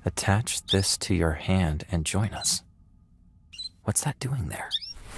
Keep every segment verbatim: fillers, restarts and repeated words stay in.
Attach this to your hand and join us. What's that doing there?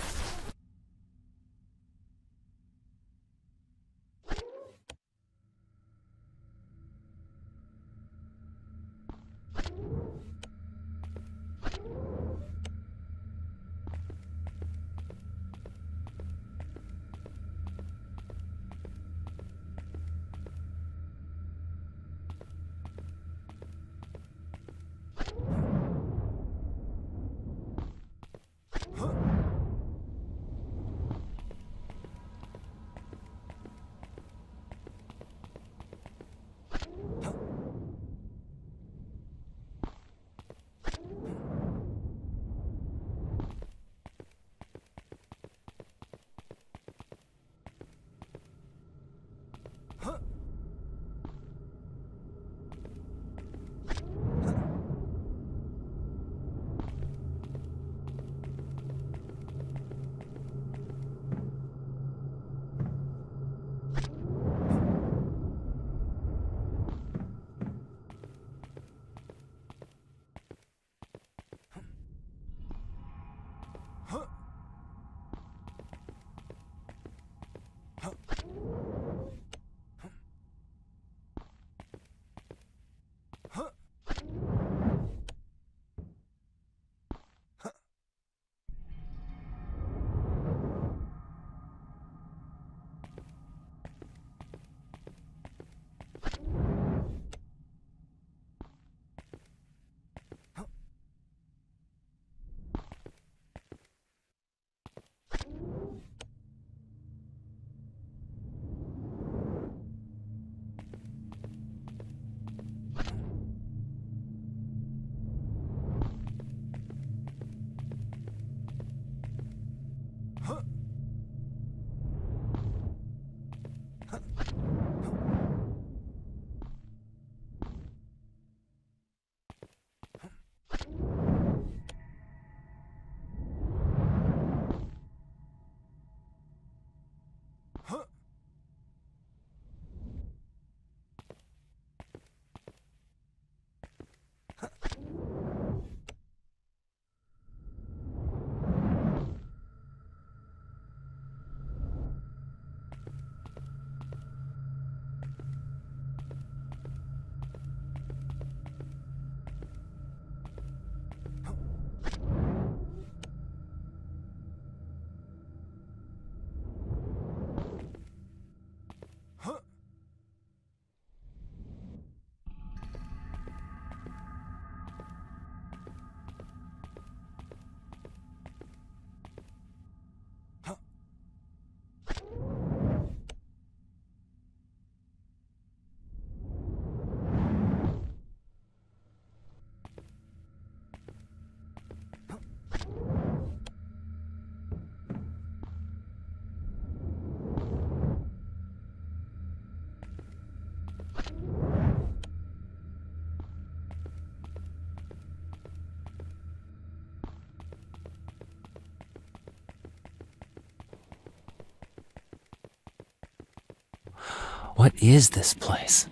What is this place?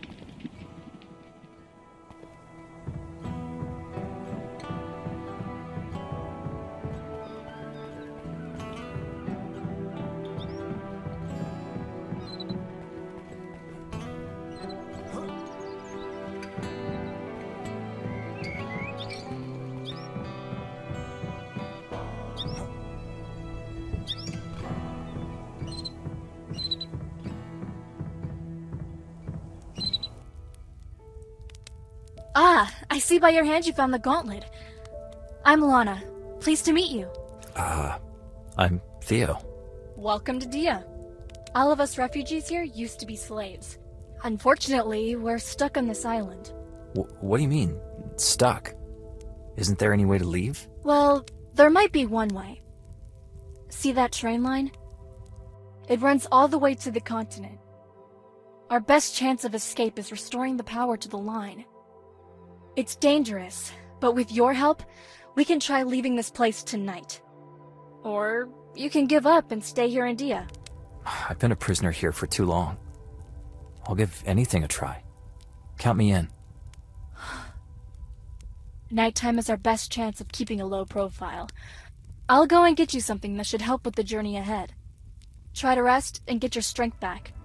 Ah, I see by your hand you found the gauntlet. I'm Lana. Pleased to meet you. Ah, uh, I'm Theo. Welcome to Dia. All of us refugees here used to be slaves. Unfortunately, we're stuck on this island. W what do you mean, stuck? Isn't there any way to leave? Well, there might be one way. See that train line? It runs all the way to the continent. Our best chance of escape is restoring the power to the line. It's dangerous, but with your help, we can try leaving this place tonight. Or you can give up and stay here in Dia. I've been a prisoner here for too long. I'll give anything a try. Count me in. Nighttime is our best chance of keeping a low profile. I'll go and get you something that should help with the journey ahead. Try to rest and get your strength back.